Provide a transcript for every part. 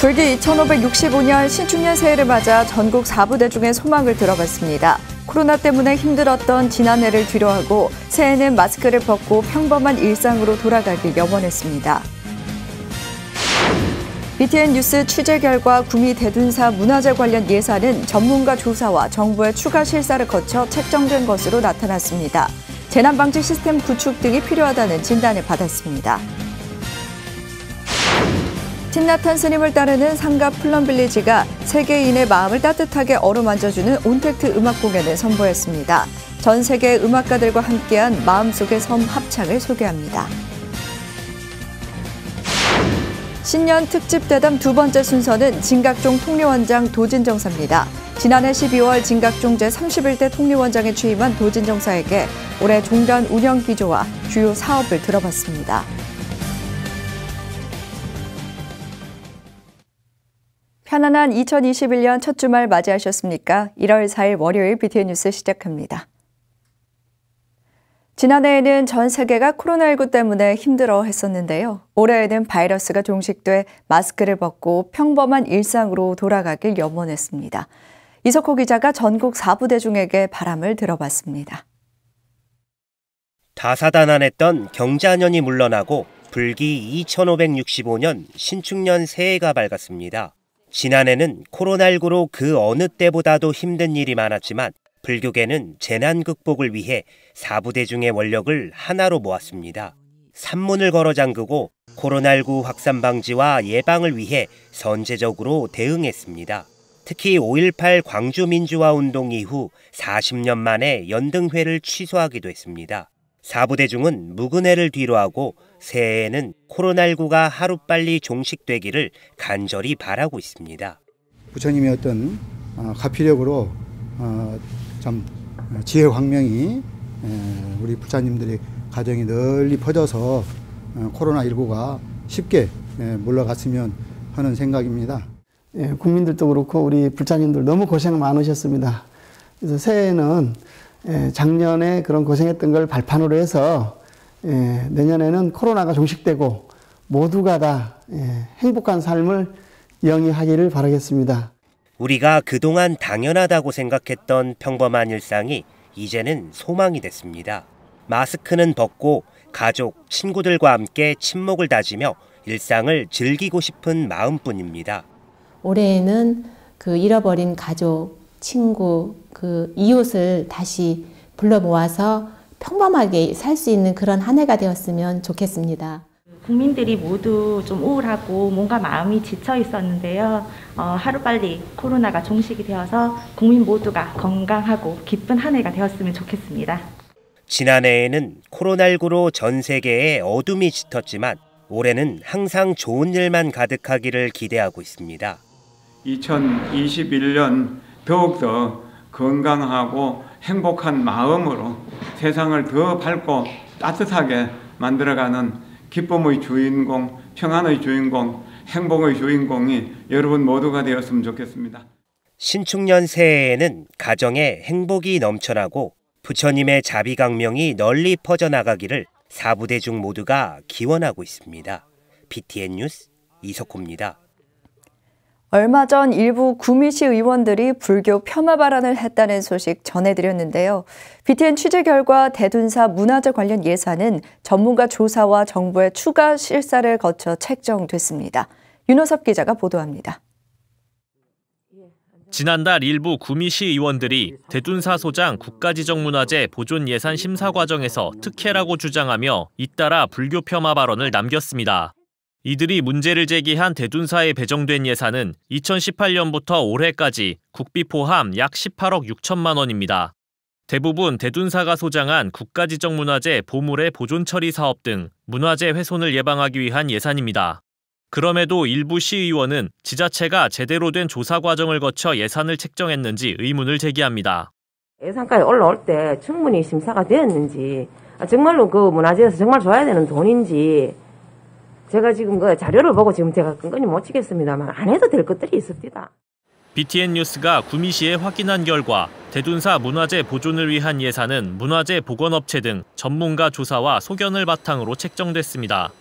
불기 2565년 신축년 새해를 맞아 전국 4부대 중의 소망을 들어봤습니다. 코로나 때문에 힘들었던 지난해를 뒤로하고 새해는 마스크를 벗고 평범한 일상으로 돌아가길 염원했습니다. BTN 뉴스 취재 결과 구미 대둔사 문화재 관련 예산은 전문가 조사와 정부의 추가 실사를 거쳐 책정된 것으로 나타났습니다. 재난방지 시스템 구축 등이 필요하다는 진단을 받았습니다. 틴나탄 스님을 따르는 상가 플럼빌리지가 세계인의 마음을 따뜻하게 어루만져주는 온택트 음악 공연을 선보였습니다. 전 세계 음악가들과 함께한 마음속의 섬 합창을 소개합니다. 신년 특집 대담 두 번째 순서는 진각종 통리원장 도진정사입니다. 지난해 12월 진각종 제31대 통리원장에 취임한 도진정사에게 올해 종단 운영 기조와 주요 사업을 들어봤습니다. 편안한 2021년 첫 주말 맞이하셨습니까? 1월 4일 월요일 BTN 뉴스 시작합니다. 지난해에는 전 세계가 코로나19 때문에 힘들어했었는데요. 올해에는 바이러스가 종식돼 마스크를 벗고 평범한 일상으로 돌아가길 염원했습니다. 이석호 기자가 전국 4부대 중에게 바람을 들어봤습니다. 다사다난했던 경자년이 물러나고 불기 2565년 신축년 새해가 밝았습니다. 지난해는 코로나19로 그 어느 때보다도 힘든 일이 많았지만 불교계는 재난 극복을 위해 4부대 중의 원력을 하나로 모았습니다. 산문을 걸어 잠그고 코로나19 확산 방지와 예방을 위해 선제적으로 대응했습니다. 특히 5.18 광주민주화운동 이후 40년 만에 연등회를 취소하기도 했습니다. 4부대 중은 묵은회를 뒤로하고 새해에는 코로나19가 하루빨리 종식되기를 간절히 바라고 있습니다. 부처님의 어떤 가피력으로 참 지혜 광명이 우리 부처님들의 가정이 널리 퍼져서 코로나19가 쉽게 물러갔으면 하는 생각입니다. 예, 국민들도 그렇고 우리 불자님들 너무 고생 많으셨습니다. 그래서 새해에는 작년에 그런 고생했던 걸 발판으로 해서 내년에는 코로나가 종식되고 모두가 다 행복한 삶을 영위하기를 바라겠습니다. 우리가 그동안 당연하다고 생각했던 평범한 일상이 이제는 소망이 됐습니다. 마스크는 벗고 가족, 친구들과 함께 친목을 다지며 일상을 즐기고 싶은 마음뿐입니다. 올해에는 그 잃어버린 가족, 친구, 그 이웃을 다시 불러 모아서 평범하게 살 수 있는 그런 한 해가 되었으면 좋겠습니다. 국민들이 모두 좀 우울하고 뭔가 마음이 지쳐 있었는데요. 하루빨리 코로나가 종식이 되어서 국민 모두가 건강하고 기쁜 한 해가 되었으면 좋겠습니다. 지난해에는 코로나19로 전 세계에 어둠이 짙었지만 올해는 항상 좋은 일만 가득하기를 기대하고 있습니다. 2021년 더욱더 건강하고 행복한 마음으로 세상을 더 밝고 따뜻하게 만들어가는 기쁨의 주인공, 평안의 주인공, 행복의 주인공이 여러분 모두가 되었으면 좋겠습니다. 신축년 새해에는 가정에 행복이 넘쳐나고 부처님의 자비강명이 널리 퍼져나가기를 4부대 중 모두가 기원하고 있습니다. BTN 뉴스 이석호입니다. 얼마 전 일부 구미시 의원들이 불교 폄하 발언을 했다는 소식 전해드렸는데요. BTN 취재 결과 대둔사 문화재 관련 예산은 전문가 조사와 정부의 추가 실사를 거쳐 책정됐습니다. 윤호섭 기자가 보도합니다. 지난달 일부 구미시 의원들이 대둔사 소장 국가지정문화재 보존 예산 심사 과정에서 특혜라고 주장하며 잇따라 불교 폄하 발언을 남겼습니다. 이들이 문제를 제기한 대둔사에 배정된 예산은 2018년부터 올해까지 국비 포함 약 18억 6천만 원입니다. 대부분 대둔사가 소장한 국가지정문화재 보물의 보존 처리 사업 등 문화재 훼손을 예방하기 위한 예산입니다. 그럼에도 일부 시의원은 지자체가 제대로 된 조사 과정을 거쳐 예산을 책정했는지 의문을 제기합니다. 예산까지 올라올 때 충분히 심사가 되었는지, 정말로 그 문화재에서 정말 줘야 되는 돈인지, 제가 지금 그 자료를 보고 지금 제가 끈끈이 못 치겠습니다만 안 해도 될 것들이 있습니다. BTN 뉴스가 구미시에 확인한 결과 대둔사 문화재 보존을 위한 예산은 문화재 보건업체 등 전문가 조사와 소견을 바탕으로 책정됐습니다.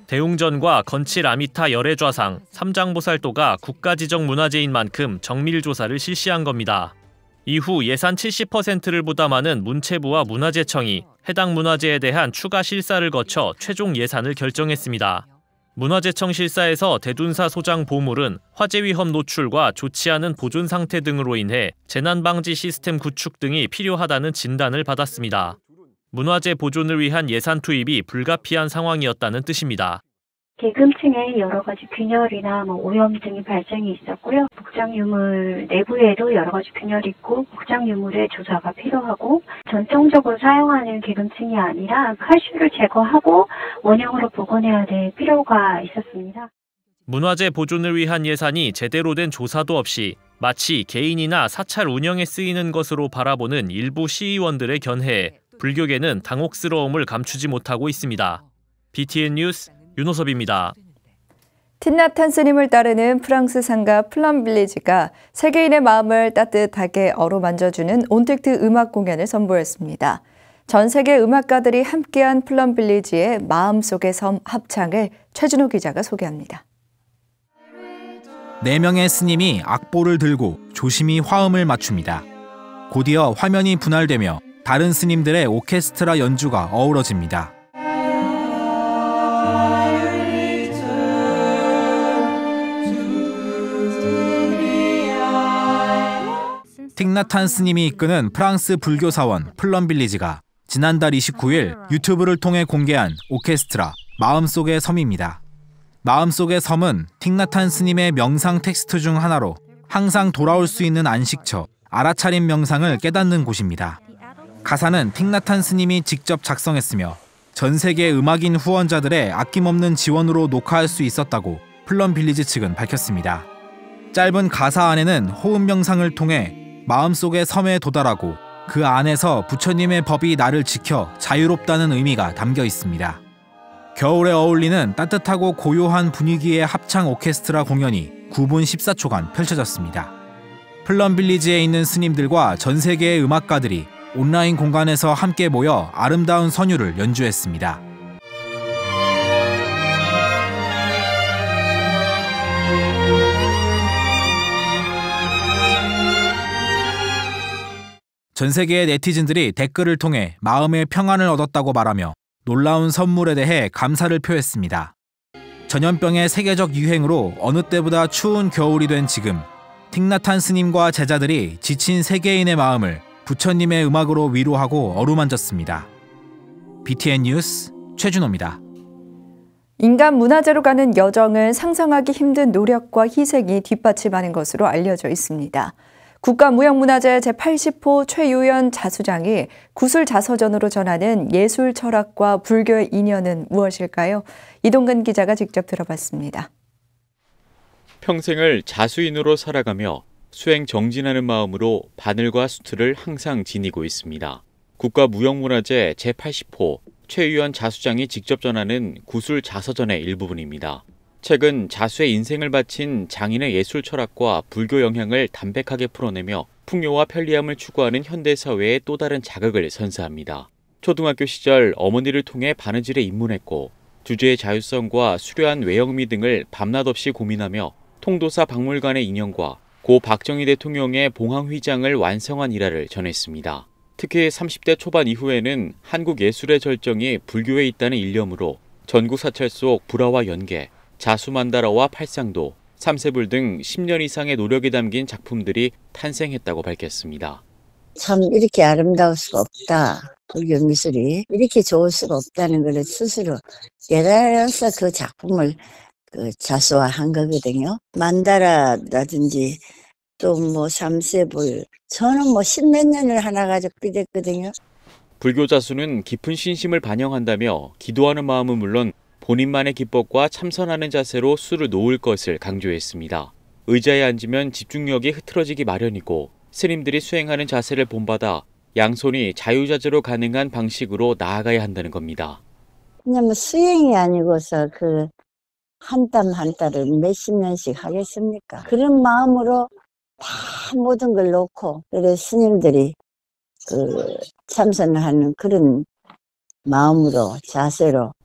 대웅전과 건칠 아미타 열애좌상, 삼장보살도가 국가지정 문화재인 만큼 정밀조사를 실시한 겁니다. 이후 예산 70%를 부담하는 문체부와 문화재청이 해당 문화재에 대한 추가 실사를 거쳐 최종 예산을 결정했습니다. 문화재청 실사에서 대둔사 소장 보물은 화재 위험 노출과 좋지 않은 보존 상태 등으로 인해 재난방지 시스템 구축 등이 필요하다는 진단을 받았습니다. 문화재 보존을 위한 예산 투입이 불가피한 상황이었다는 뜻입니다. 계급층에 여러 가지 균열이나 오염 등이 발생이 있었고요. 복장 유물 내부에도 여러 가지 균열이 있고 복장 유물의 조사가 필요하고 전통적으로 사용하는 계급층이 아니라 칼슘을 제거하고 원형으로 복원해야 될 필요가 있었습니다. 문화재 보존을 위한 예산이 제대로 된 조사도 없이 마치 개인이나 사찰 운영에 쓰이는 것으로 바라보는 일부 시의원들의 견해에 불교계는 당혹스러움을 감추지 못하고 있습니다. BTN 뉴스 윤호섭입니다. 틴나탄 스님을 따르는 프랑스 상가 플럼빌리지가 세계인의 마음을 따뜻하게 어루만져주는 온택트 음악 공연을 선보였습니다. 전 세계 음악가들이 함께한 플럼빌리지의 마음속의 섬 합창을 최준호 기자가 소개합니다. 4명의 스님이 악보를 들고 조심히 화음을 맞춥니다. 곧이어 화면이 분할되며 다른 스님들의 오케스트라 연주가 어우러집니다. 틱나탄 스님이 이끄는 프랑스 불교 사원 플럼빌리지가 지난달 29일 유튜브를 통해 공개한 오케스트라 마음속의 섬입니다. 마음속의 섬은 틱나탄 스님의 명상 텍스트 중 하나로 항상 돌아올 수 있는 안식처, 알아차림 명상을 깨닫는 곳입니다. 가사는 틱나탄 스님이 직접 작성했으며 전 세계 음악인 후원자들의 아낌없는 지원으로 녹화할 수 있었다고 플럼빌리지 측은 밝혔습니다. 짧은 가사 안에는 호흡 명상을 통해 마음속의 섬에 도달하고 그 안에서 부처님의 법이 나를 지켜 자유롭다는 의미가 담겨 있습니다. 겨울에 어울리는 따뜻하고 고요한 분위기의 합창 오케스트라 공연이 9분 14초간 펼쳐졌습니다. 플럼빌리지에 있는 스님들과 전 세계의 음악가들이 온라인 공간에서 함께 모여 아름다운 선율을 연주했습니다. 전 세계의 네티즌들이 댓글을 통해 마음의 평안을 얻었다고 말하며 놀라운 선물에 대해 감사를 표했습니다. 전염병의 세계적 유행으로 어느 때보다 추운 겨울이 된 지금, 틱나탄 스님과 제자들이 지친 세계인의 마음을 부처님의 음악으로 위로하고 어루만졌습니다. BTN 뉴스 최준호입니다. 인간 문화재로 가는 여정은 상상하기 힘든 노력과 희생이 뒷받침하는 것으로 알려져 있습니다. 국가무형문화재 제80호 최유연 자수장이 구술자서전으로 전하는 예술 철학과 불교의 인연은 무엇일까요? 이동근 기자가 직접 들어봤습니다. 평생을 자수인으로 살아가며 수행 정진하는 마음으로 바늘과 수틀을 항상 지니고 있습니다. 국가무형문화재 제80호 최유연 자수장이 직접 전하는 구술자서전의 일부분입니다. 최근 자수의 인생을 바친 장인의 예술 철학과 불교 영향을 담백하게 풀어내며 풍요와 편리함을 추구하는 현대사회의 또 다른 자극을 선사합니다. 초등학교 시절 어머니를 통해 바느질에 입문했고 주제의 자율성과 수려한 외형미 등을 밤낮 없이 고민하며 통도사 박물관의 인형과 고 박정희 대통령의 봉황휘장을 완성한 일화를 전했습니다. 특히 30대 초반 이후에는 한국 예술의 절정이 불교에 있다는 일념으로 전국 사찰 속 불화와 연계, 자수만다라와 팔상도, 삼세불 등 10년 이상의 노력이 담긴 작품들이 탄생했다고 밝혔습니다. 참 이렇게 아름다울 수가 없다. 불교 미술이 이렇게 좋을 수가 없다는 걸 스스로 깨달아서 그 작품을 자수화한 거거든요. 만다라라든지 또 삼세불, 저는 10몇 년을 하나 가지고 비댔거든요. 불교 자수는 깊은 신심을 반영한다며 기도하는 마음은 물론 본인만의 기법과 참선하는 자세로 수를 놓을 것을 강조했습니다. 의자에 앉으면 집중력이 흐트러지기 마련이고 스님들이 수행하는 자세를 본받아 양손이 자유자재로 가능한 방식으로 나아가야 한다는 겁니다. 그냥 수행이 아니고서 한 땀 한 땀을 몇십 년씩 하겠습니까? 그런 마음으로 다 모든 걸 놓고 그래 스님들이 참선을 하는 그런 마음으로 자세로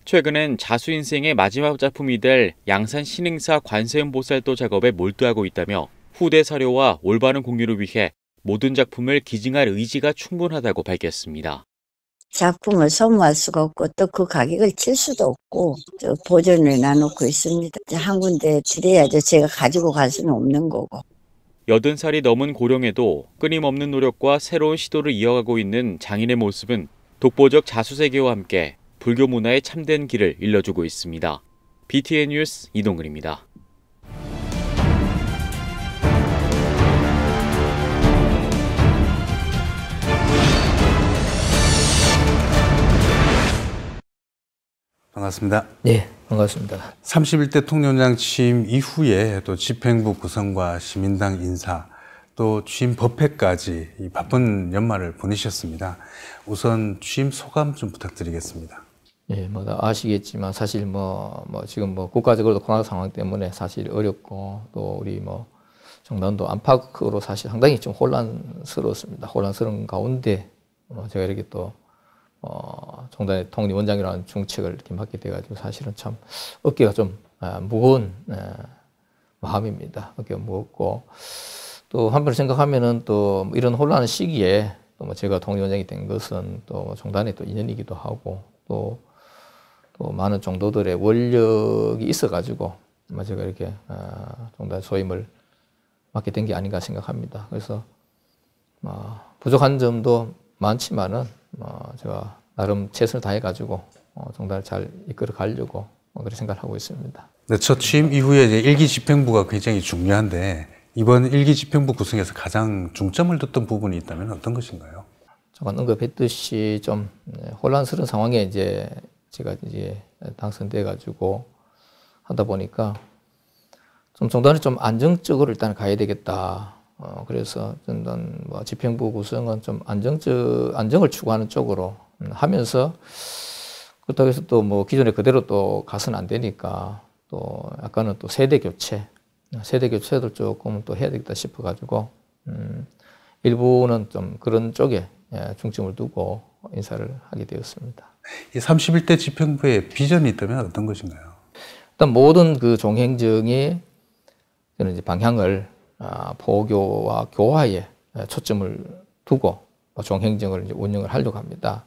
최근엔 자수 인생의 마지막 작품이 될 양산 신흥사 관세음보살도 작업에 몰두하고 있다며 후대 사료와 올바른 공유를 위해 모든 작품을 기증할 의지가 충분하다고 밝혔습니다. 작품을 소모할 수가 없고 또 그 가격을 칠 수도 없고 보존을 놔놓고 있습니다. 한 군데 드려야죠. 제가 가지고 갈 수는 없는 거고. 80살이 넘은 고령에도 끊임없는 노력과 새로운 시도를 이어가고 있는 장인의 모습은 독보적 자수세계와 함께 불교 문화의 참된 길을 일러주고 있습니다. BTN 뉴스 이동근입니다. 반갑습니다. 네, 반갑습니다. 31대 통령장 취임 이후에 또 집행부 구성과 시민당 인사, 또 취임 법회까지 이 바쁜 연말을 보내셨습니다. 우선 취임 소감 좀 부탁드리겠습니다. 예, 뭐 아시겠지만 사실 지금 국가적으로도 코로나 상황 때문에 사실 어렵고 또 우리 정당도 안팎으로 사실 상당히 좀 혼란스러웠습니다. 혼란스러운 가운데 제가 이렇게 또 정당의 통립원장이라는 중책을 이렇게 맡게 돼가지고 사실은 참 어깨가 좀 무거운 마음입니다. 어깨가 무겁고 또 한편으로 생각하면은 또 이런 혼란한 시기에 또 제가 통립원장이 된 것은 또 정당의 또 인연이기도 하고 또 많은 정도들의 원력이 있어가지고 제가 이렇게 정당 소임을 맡게 된 게 아닌가 생각합니다. 그래서 부족한 점도 많지만은 제가 나름 최선을 다해가지고 정당을 잘 이끌어 가려고 그렇게 생각을 하고 있습니다. 네, 첫 취임 이후에 이제 일기 집행부가 굉장히 중요한데 이번 일기 집행부 구성에서 가장 중점을 뒀던 부분이 있다면 어떤 것인가요? 잠깐 언급했듯이 좀 혼란스러운 상황에 이제 제가 이제 당선돼가지고 하다 보니까 좀 정당이 좀 안정적으로 일단 가야 되겠다. 그래서 저는 집행부 구성은 좀 안정을 추구하는 쪽으로 하면서 그렇다고 해서 또 기존에 그대로 또 가서는 안 되니까 또 약간은 또 세대 교체도 조금 또 해야 되겠다 싶어가지고 일부는 좀 그런 쪽에 중점을 두고 인사를 하게 되었습니다. 이 31대 집행부의 비전이 있다면 어떤 것인가요? 일단 모든 그 종행정의 저는 이제 방향을 포교와 교화에 초점을 두고 종행정을 이제 운영을 하려고 합니다.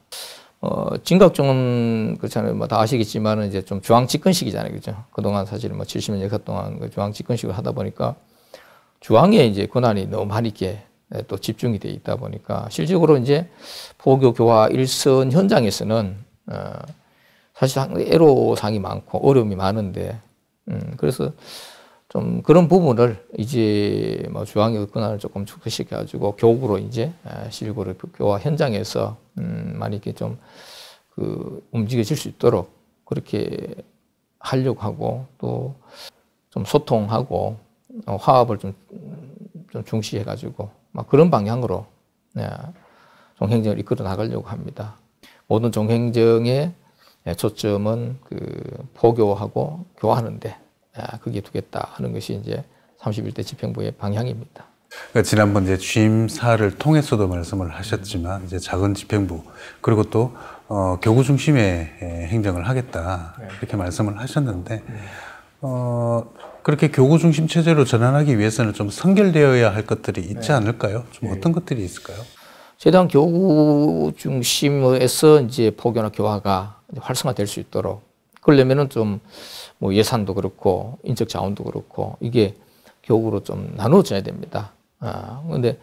진각정은 그렇잖아요. 다 아시겠지만은 이제 좀 중앙 집권식이잖아요, 그죠? 그동안 사실 70년 역사 동안 그 중앙 집권식을 하다 보니까 중앙에 이제 권한이 너무 많이 있게 또 집중이 돼 있다 보니까 실질적으로 이제 포교 교화 일선 현장에서는 사실 애로사항이 많고 어려움이 많은데 그래서 좀 그런 부분을 이제 중앙의 권한을 조금 축소시켜 가지고 교구로 이제 실질적으로 교화 현장에서 많이 이렇게 좀 움직여질 수 있도록 그렇게 하려고 하고 또 좀 소통하고 화합을 좀 중시해 가지고 그런 방향으로 종행정을 이끌어 나가려고 합니다. 모든 종행정의 초점은 포교하고 교화하는데 그게 두겠다 하는 것이 이제 31대 집행부의 방향입니다. 그러니까 지난번 이제 취임사를 통해서도 말씀을 하셨지만 이제 작은 집행부 그리고 또 교구 중심의 행정을 하겠다 이렇게 말씀을 하셨는데 그렇게 교구 중심 체제로 전환하기 위해서는 좀 선결되어야 할 것들이 있지 않을까요? 좀 어떤 것들이 있을까요? 최대한 교구 중심에서 이제 포교나 교화가 활성화될 수 있도록 그러려면은 좀 예산도 그렇고 인적 자원도 그렇고 이게 교구로 좀 나눠져야 됩니다. 그런데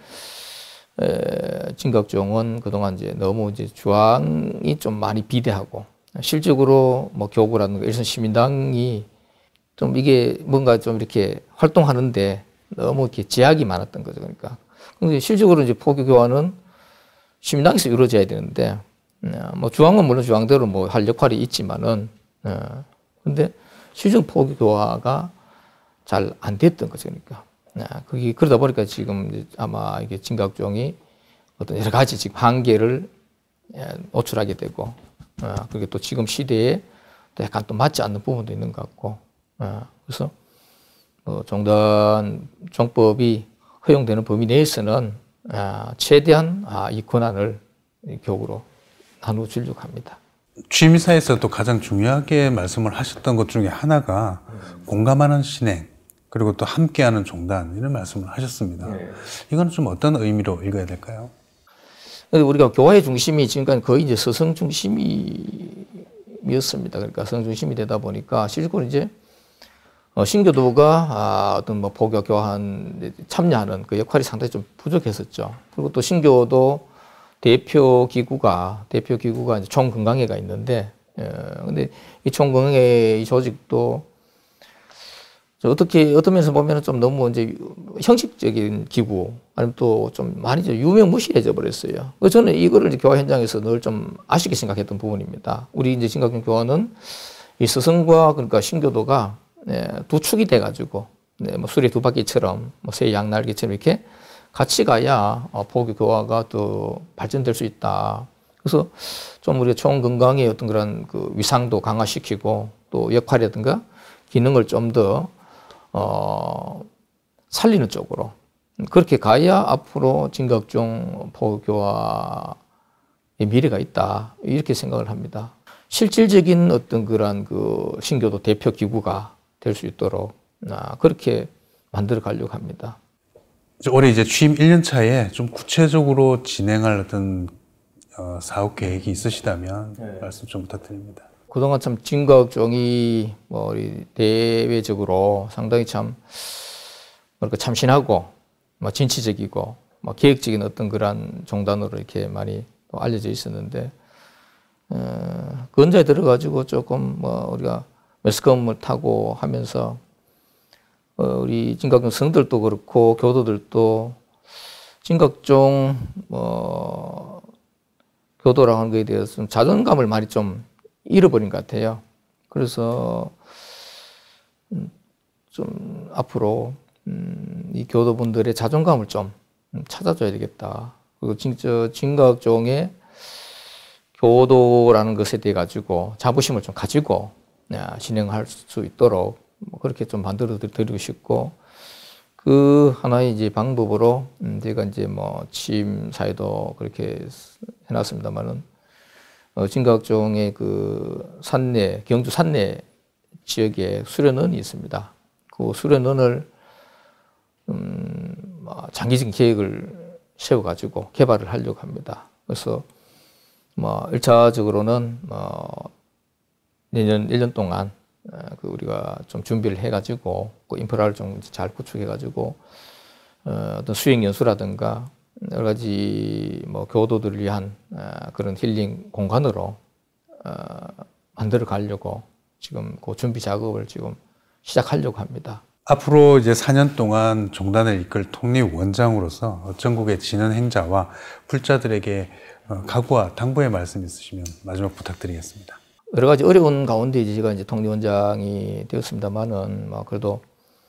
진각종은 그동안 이제 너무 이제 중앙이 좀 많이 비대하고 실질적으로 교구라든가 일선 시민당이 좀 이게 뭔가 좀 이렇게 활동하는데 너무 이렇게 제약이 많았던 거죠. 그러니까 근데 실질적으로 이제 포교 교화는 시민당에서 이루어져야 되는데 중앙은 물론 중앙대로 할 역할이 있지만은 근데 실질적 포교 교화가 잘 안 됐던 거죠. 그러니까 그러다 보니까 지금 아마 이게 진각종이 어떤 여러 가지 지금 한계를 노출하게 되고 그게 또 지금 시대에 또 약간 또 맞지 않는 부분도 있는 것 같고 그래서 정당 정법이 허용되는 범위 내에서는 최대한 이 권한을 교구로 나눠 주려고 합니다. 취임사에서 또 가장 중요하게 말씀을 하셨던 것 중에 하나가 공감하는 신행, 그리고 또 함께하는 종단, 이런 말씀을 하셨습니다. 이건 좀 어떤 의미로 읽어야 될까요? 우리가 교화의 중심이 지금까지 거의 이제 서성 중심이었습니다. 그러니까 서성 중심이 되다 보니까 실제로 이제 신교도가 어떤 뭐 포교 교환 참여하는 그 역할이 상당히 좀 부족했었죠. 그리고 또 신교도 대표 기구가 이제 총건강회가 있는데, 근데 이 총건강회 이 조직도 어떤 면에서 보면 좀 너무 이제 형식적인 기구, 아니면 또 좀 많이 유명무실해져 버렸어요. 그래서 저는 이거를 이제 교화 현장에서 늘 좀 아쉽게 생각했던 부분입니다. 우리 이제 진각종 교화는 이 스승과 그러니까 신교도가 두 축이 돼가지고, 뭐 수레 두 바퀴처럼, 뭐 새 양날개처럼 이렇게 같이 가야 포교 교화가 또 발전될 수 있다. 그래서 좀 우리가 총건강의 어떤 그런 그 위상도 강화시키고 또 역할이라든가 기능을 좀 더 살리는 쪽으로 그렇게 가야 앞으로 진각종 포교화의 미래가 있다, 이렇게 생각을 합니다. 실질적인 어떤 그런 그 신교도 대표 기구가 될 수 있도록 그렇게 만들어 가려고 합니다. 올해 이제 취임 1년 차에 좀 구체적으로 진행할 어떤 사업 계획이 있으시다면 말씀 좀 부탁드립니다. 그동안 참 진각종이 뭐 우리 대외적으로 상당히 참 뭐랄까 참신하고 뭐 진취적이고 뭐 계획적인 어떤 그런 종단으로 이렇게 많이 또 알려져 있었는데, 그 언저에 들어가지고 조금 뭐 우리가 매스컴을 타고 하면서 우리 진각종 성들도 그렇고 교도들도 진각종 교도라고 하는 것에 대해서 좀 자존감을 많이 좀 잃어버린 것 같아요. 그래서 좀 앞으로 이 교도분들의 자존감을 좀 찾아줘야 되겠다. 그리고 진짜 진각종의 교도라는 것에 대해 가지고 자부심을 좀 가지고 진행할 수 있도록 그렇게 좀 만들어 드리고 싶고, 그 하나의 이제 방법으로 제가 이제 뭐 취임 사회도 그렇게 해놨습니다만은 진각종의 그 산내, 경주 산내 지역에 수련원이 있습니다. 그 수련원을 장기적인 계획을 세워가지고 개발을 하려고 합니다. 그래서 뭐 1차적으로는 내년 1년 동안 그 우리가 좀 준비를 해가지고 그 인프라를 좀 잘 구축해가지고 어떤 수행 연수라든가 여러 가지 뭐 교도들을 위한 그런 힐링 공간으로 만들어 가려고 지금 그 준비 작업을 지금 시작하려고 합니다. 앞으로 이제 4년 동안 종단을 이끌 통립원장으로서 전국의 진언 행자와 불자들에게 각오와 당부의 말씀 있으시면 마지막 부탁드리겠습니다. 여러 가지 어려운 가운데 제가 이제 통립원장이 되었습니다만은 그래도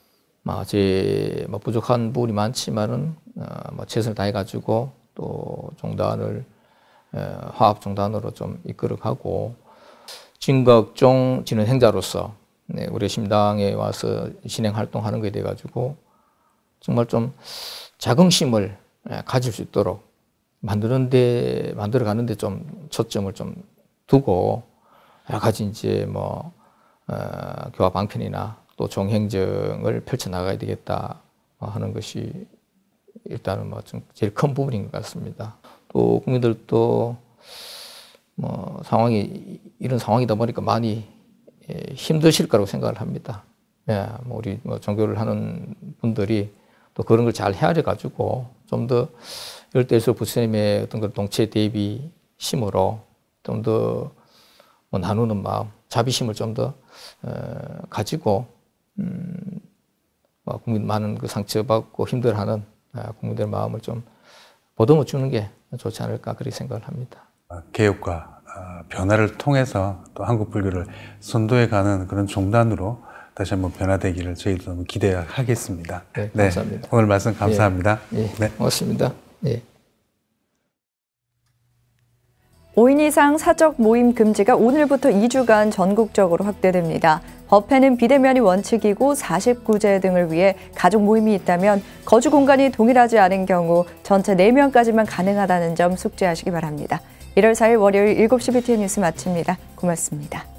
제 부족한 부분이 많지만은 최선을 다해가지고 또 종단을 화합 종단으로 좀 이끌어가고, 진각종 진언 행자로서 우리 심당에 와서 신행 활동하는 것에 대해 가지고 정말 좀 자긍심을 가질 수 있도록 만들어 가는데 좀 초점을 좀 두고 여러 가지 이제 뭐 교화 방편이나 또 종행정을 펼쳐 나가야 되겠다 하는 것이 일단은 뭐 좀 제일 큰 부분인 것 같습니다. 또 국민들도 뭐 이런 상황이다 보니까 많이 힘드실 거라고 생각을 합니다. 뭐 우리 종교를 하는 분들이 또 그런 걸 잘 헤아려 가지고 좀 더 열대에서 부처님의 어떤 그 동체 대비심으로 좀 더 나누는 마음, 자비심을 좀 더 가지고 국민 많은 그 상처받고 힘들어하는 국민들 마음을 좀 보듬어 주는 게 좋지 않을까 그렇게 생각을 합니다. 개혁과 변화를 통해서 또 한국 불교를 선도해가는 그런 종단으로 다시 한번 변화되기를 저희도 기대하겠습니다. 네, 감사합니다. 네, 오늘 말씀 감사합니다. 네, 고맙습니다. 네. 5인 이상 사적 모임 금지가 오늘부터 2주간 전국적으로 확대됩니다. 법회는 비대면이 원칙이고 49제 등을 위해 가족 모임이 있다면 거주 공간이 동일하지 않은 경우 전체 4명까지만 가능하다는 점 숙지하시기 바랍니다. 1월 4일 월요일 7시 BTN 뉴스 마칩니다. 고맙습니다.